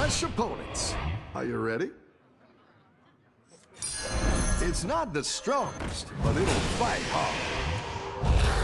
Clash opponents. Are you ready? It's not the strongest, but it'll fight hard.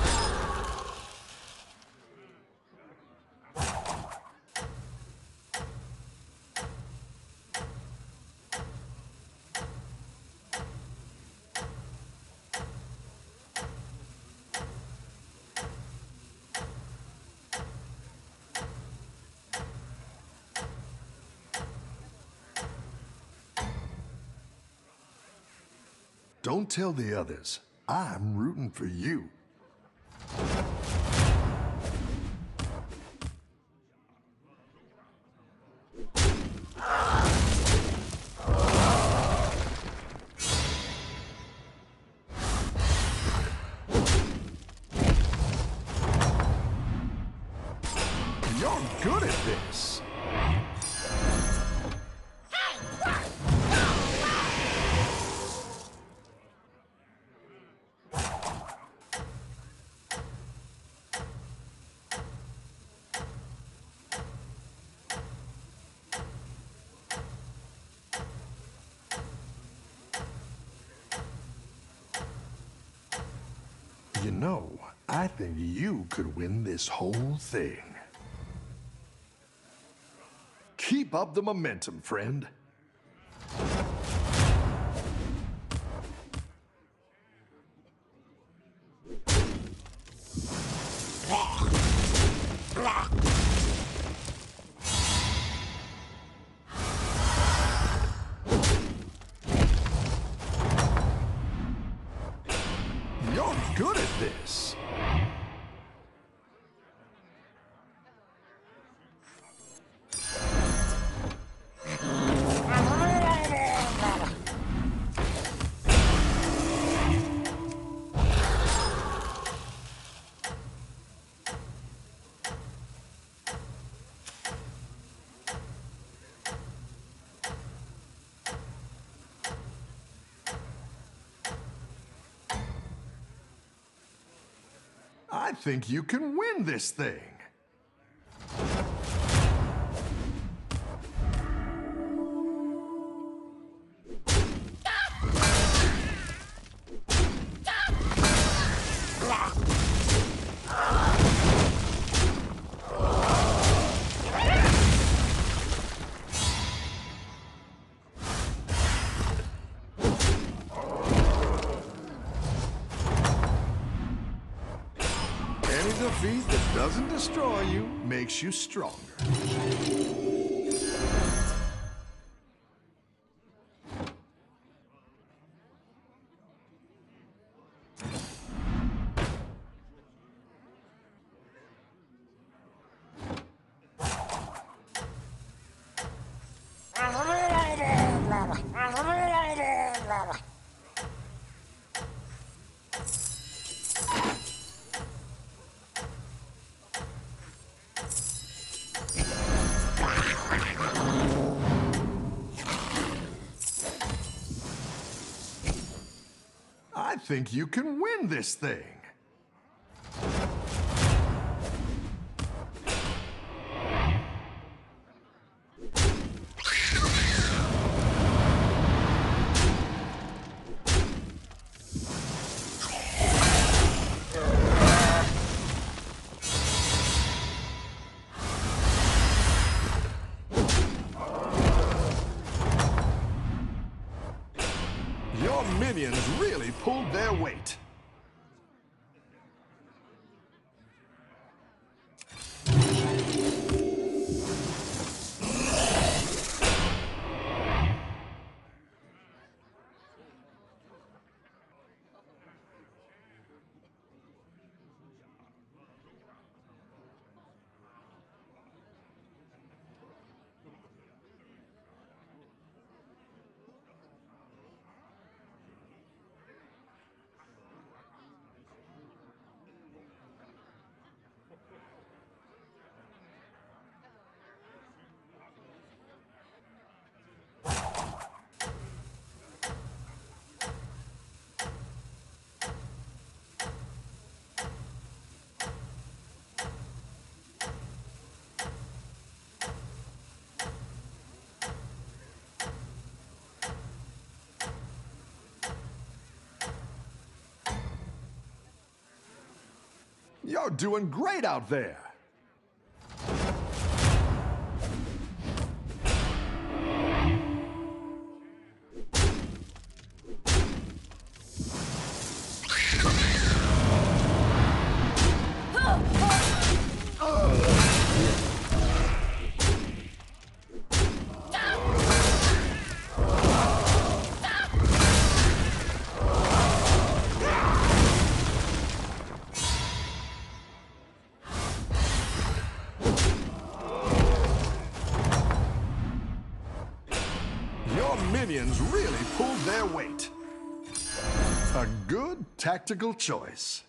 Don't tell the others. I'm rooting for you. You're good at this. You know, I think you could win this whole thing. Keep up the momentum, friend. You're good at this. I think you can win this thing. Any defeat that doesn't destroy you makes you stronger. I think you can win this thing. Your minions really pulled their weight. You're doing great out there. Your minions really pulled their weight. A good tactical choice.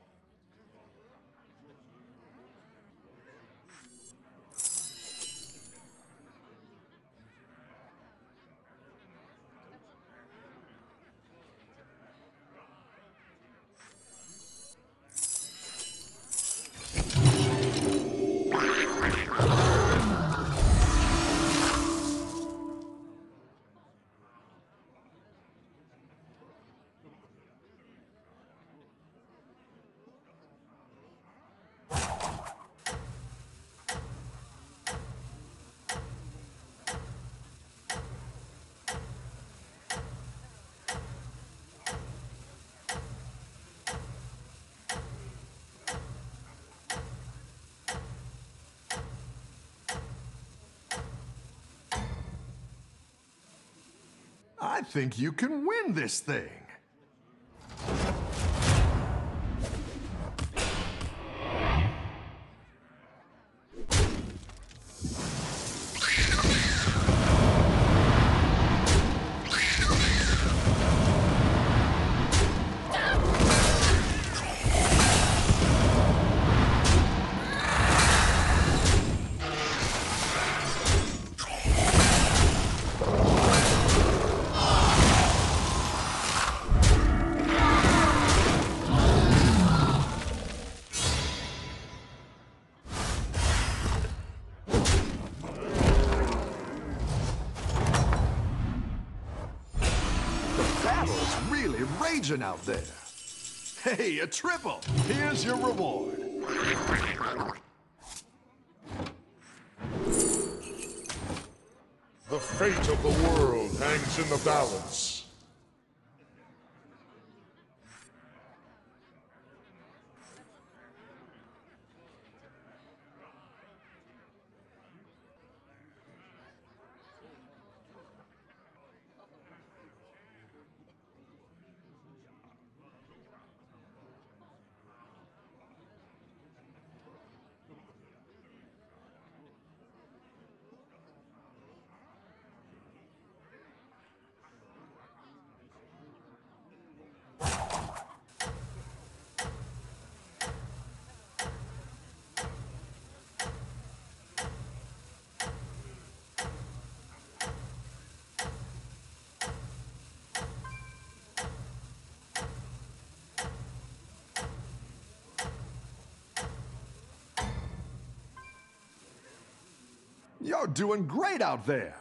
I think you can win this thing. Battle's really raging out there. Hey, a triple! Here's your reward. The fate of the world hangs in the balance. You're doing great out there.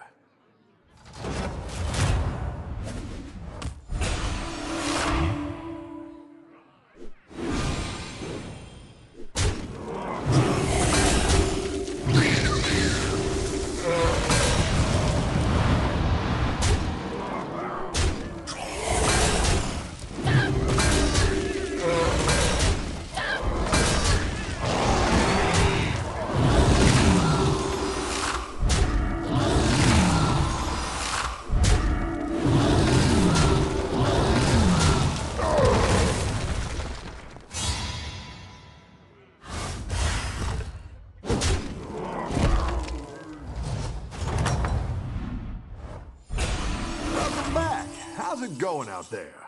Welcome back. How's it going out there?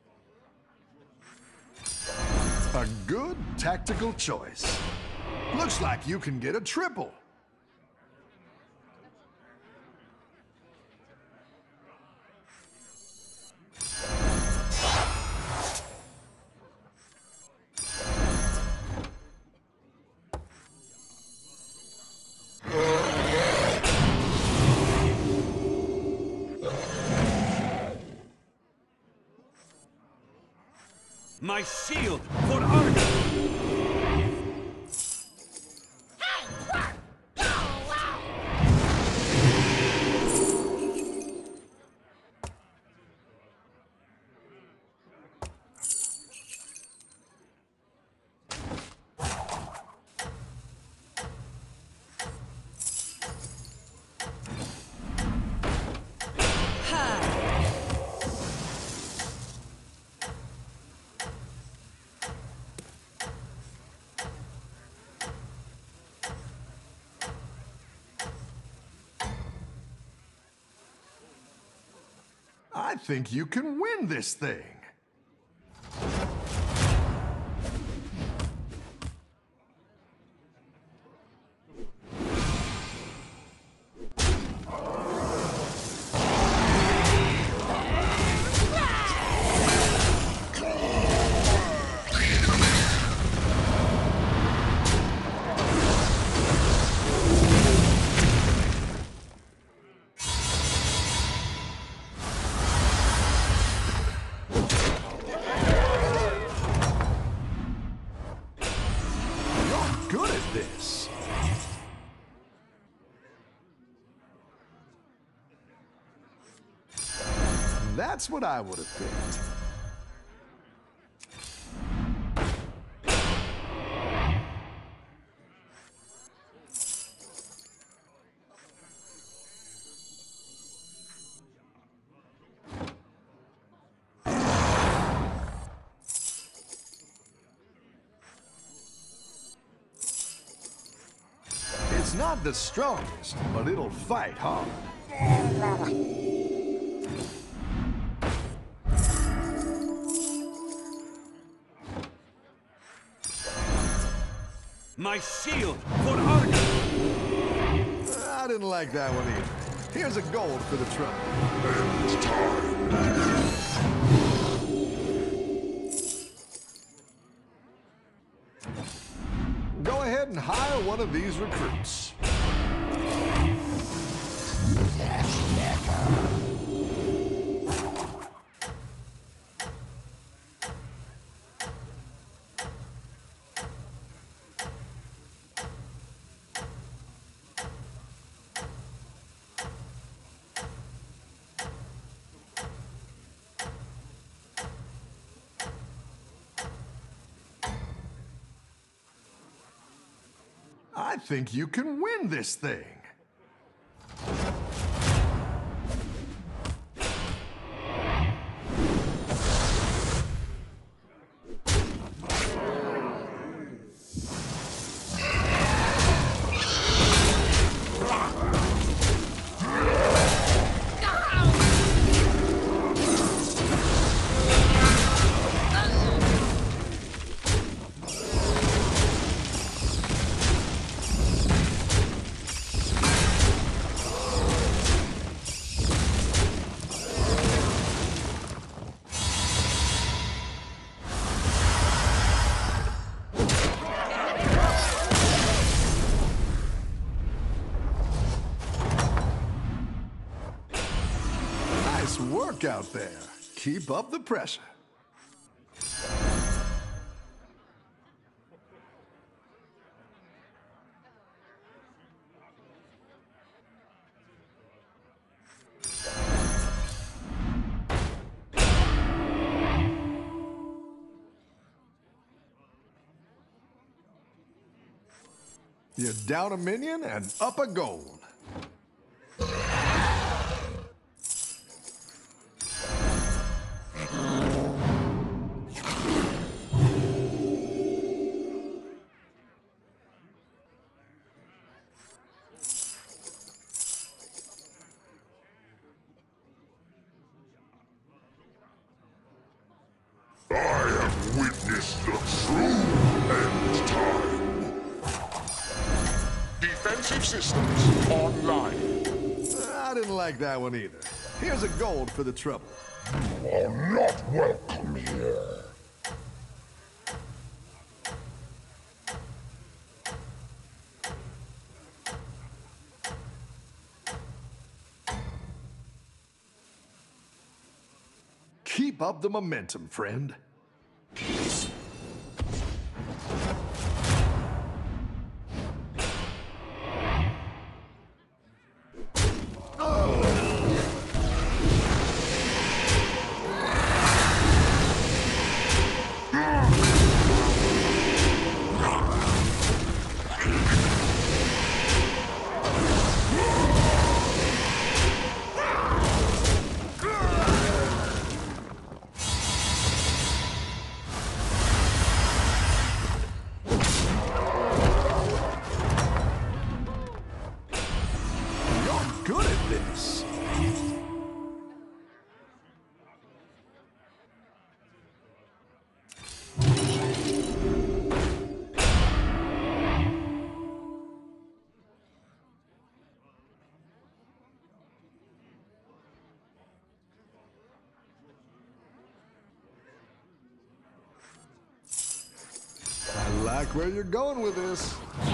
A good tactical choice. Looks like you can get a triple. My shield for Argus! I think you can win this thing. Good at this. That's what I would have picked. It's not the strongest, but it'll fight hard. My shield for Argus! I didn't like that one either. Here's a gold for the trouble. End time. Go ahead and hire one of these recruits. I think you can win this thing. Nice work out there. Keep up the pressure. You're down a minion and up a gold. I have witnessed the true end time. Defensive systems online. I didn't like that one either. Here's a gold for the trouble. You are not welcome here. Keep up the momentum, friend. You're good at this. like where you're going with this.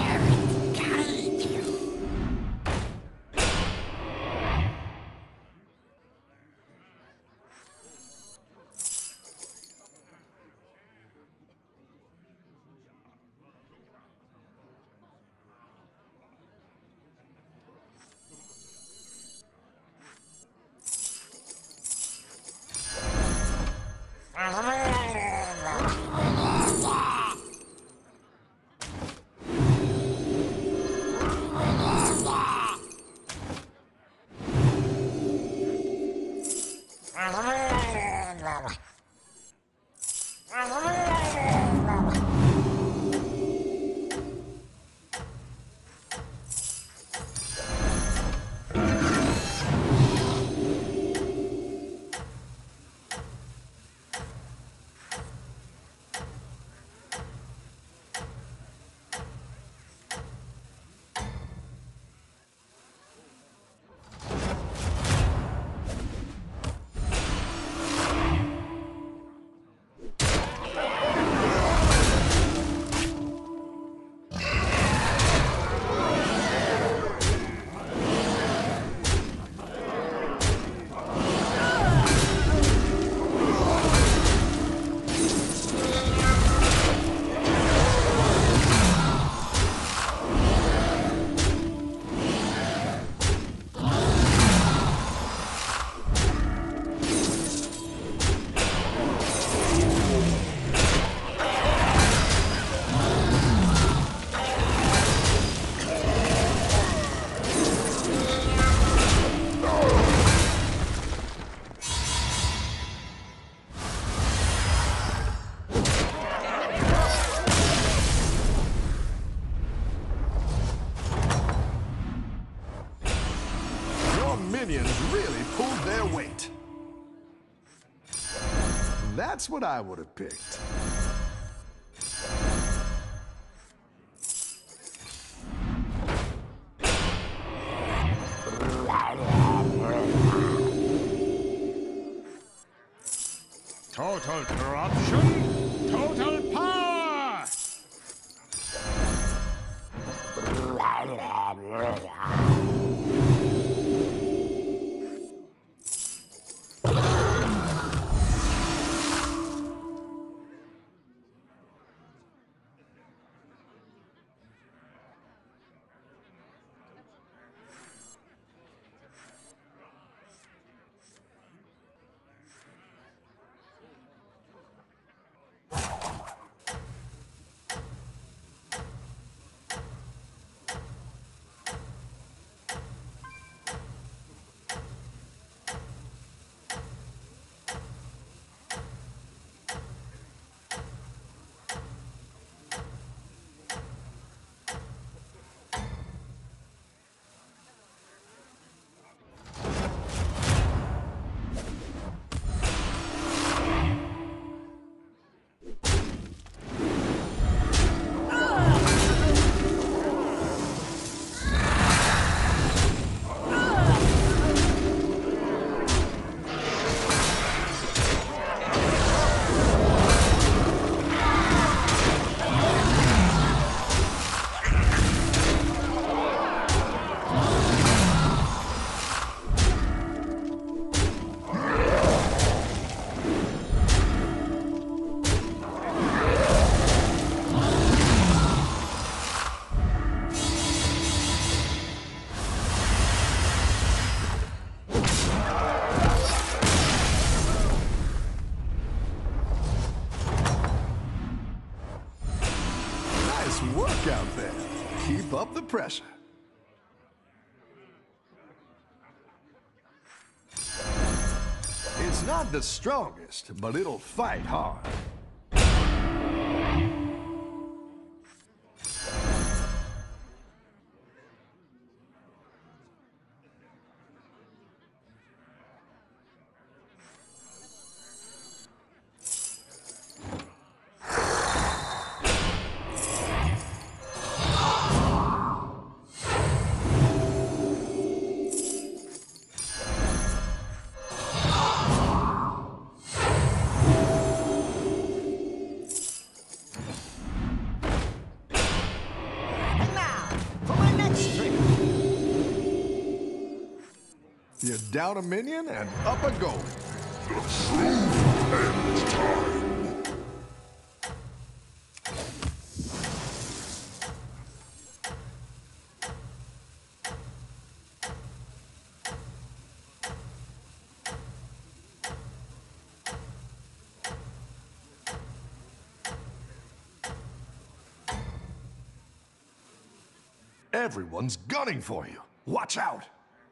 Minions really pulled their weight. That's what I would have picked. Total corruption, total power! Nice work out there. Keep up the pressure. It's not the strongest, but it'll fight hard. You're down a minion and up a goal. The true end time. Everyone's gunning for you. Watch out!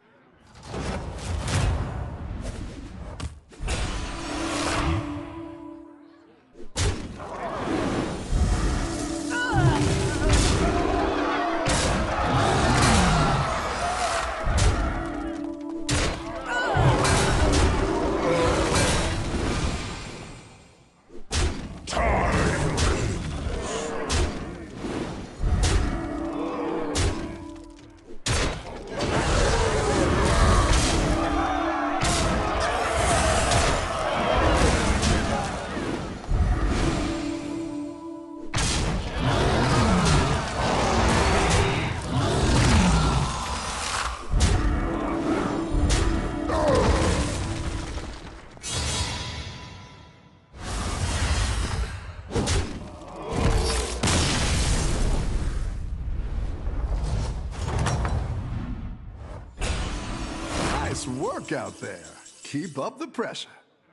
Nice work out there. Keep up the pressure.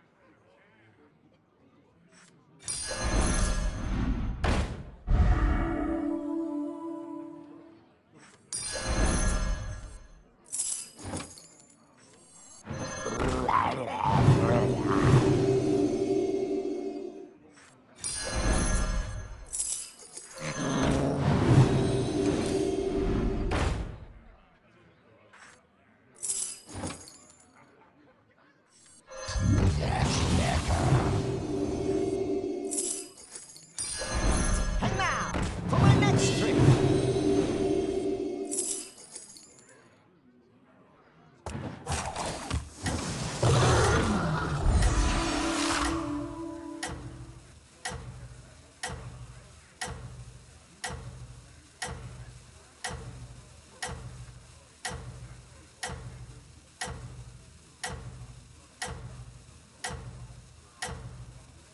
And now, for my next trick.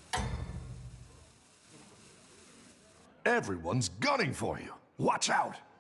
Everyone's gunning for you. Watch out!